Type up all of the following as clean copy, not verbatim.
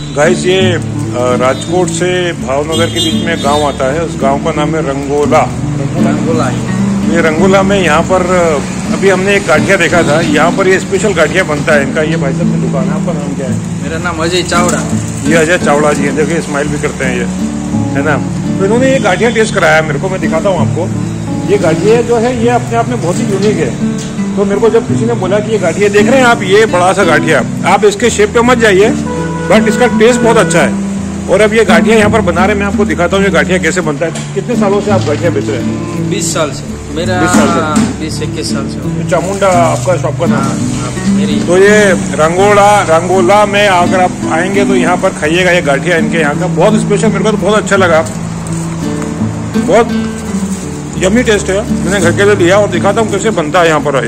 Guys ये राजकोट से भावनगर के बीच में गांव आता है। उस गांव का नाम है रंगोला। ये रंगोला में यहाँ पर अभी हमने एक गाठिया देखा था। यहाँ पर ये स्पेशल गाठिया बनता है इनका। ये भाई साहब की दुकान है। आपका नाम क्या है? मेरा नाम अजय चावड़ा। ये अजय चावड़ा जी है। देखिए स्माइल भी करते हैं ये, है ना। तो इन्होंने ये गाठिया टेस्ट कराया मेरे को। मैं दिखाता हूँ आपको। ये गाठिया जो है ये अपने आप में बहुत ही यूनिक है। तो मेरे को जब किसी ने बोला कि ये गाठिया देख रहे हैं आप, ये बड़ा सा गाठिया, आप इसके शेप पे मत जाइए, बट इसका टेस्ट बहुत अच्छा है। और अब ये गाठिया यहाँ पर बना रहे, मैं आपको दिखाता हूँ ये गाठिया कैसे बनता है। कितने सालों से आप गाठिया बेच रहे हैं? 20 साल से। मेरा 20-21 साल से। चामुंडा आपका शॉप का नाम है? मेरी। तो ये रंगोला में अगर आप आएंगे तो यहाँ पर खाइएगा ये गाठिया। इनके यहाँ का बहुत स्पेशल, मेरे को तो बहुत अच्छा लगा। बहुत यमी टेस्ट है। मैंने घर के लिए लिया और दिखाता हूँ कैसे बनता है यहाँ पर।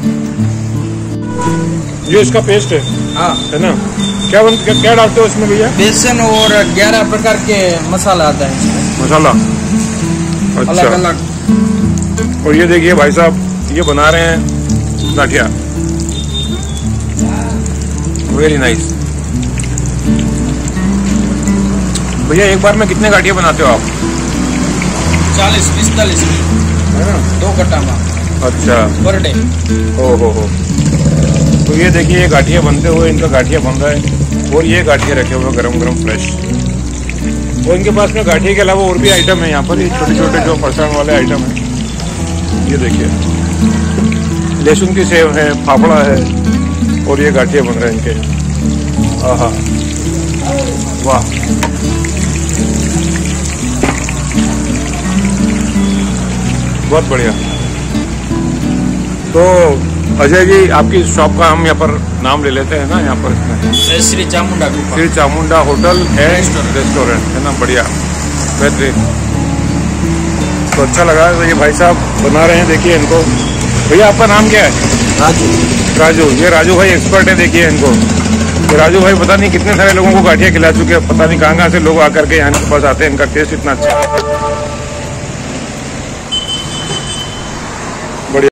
ये इसका पेस्ट है, हाँ, है ना। क्या डालते हो इसमें भैया? बेसन और 11 प्रकार के मसाला आता है। मसाला, अच्छा। अलग अलग। और ये देखिए भाई साहब ये बना रहे हैं गाठिया। Very nice. भैया एक बार में कितने गाठिया बनाते हो आप? 40-45 है ना, 2 कट्टा में। अच्छा, पर डे। हो। तो ये देखिए ये गाठिया बनते हुए, इनका गाठिया बन रहा है। और ये गाठिया रखे हुए गरम फ्रेश। और इनके पास में गाठिया के अलावा और भी आइटम है यहाँ पर। ये छोटे छोटे जो फरसाण वाले आइटम है, ये देखिए लहसुन की सेव है, फाफड़ा है, और ये गाठिया बन रहे हैं इनके। आहा, वाह। बहुत बढ़िया। तो अजय जी आपकी शॉप का हम यहाँ पर नाम ले लेते हैं ना, यहाँ पर इसमें श्री चामुंडा गुफा, Shri Chamunda hotel and restaurant, है ना। बढ़िया, बेहतरीन। तो अच्छा लगा। तो ये भाई साहब बना रहे हैं, देखिए इनको। भैया आपका नाम क्या है? राजू। ये राजू भाई एक्सपर्ट है, देखिए इनको। तो राजू भाई पता नहीं कितने सारे लोगों को गाठिया खिला चुके हैं। पता नहीं कहाँ से लोग आकर के यहाँ के पास आते हैं। इनका टेस्ट इतना अच्छा है।